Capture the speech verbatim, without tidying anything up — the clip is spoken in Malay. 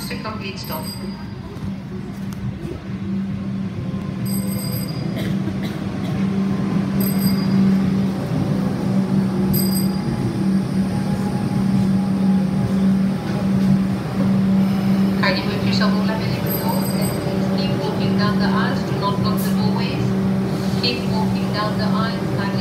to complete stop. Kindly wait for yourself all available doors and please keep walking down the aisles. Do not block the doorways. Keep walking down the aisles.